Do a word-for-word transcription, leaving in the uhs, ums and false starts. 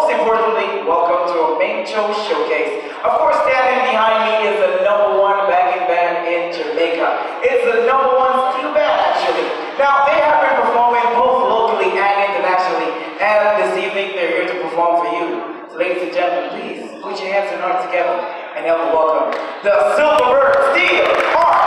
most importantly, welcome to a main show showcase. Of course, standing behind me is the number one backing band in Jamaica. It's the number one steel band, actually. Now, they have been performing both locally and internationally, and this evening they're here to perform for you. So, ladies and gentlemen, please put your hands and hearts together and help me welcome the Silverbird Steel Heart.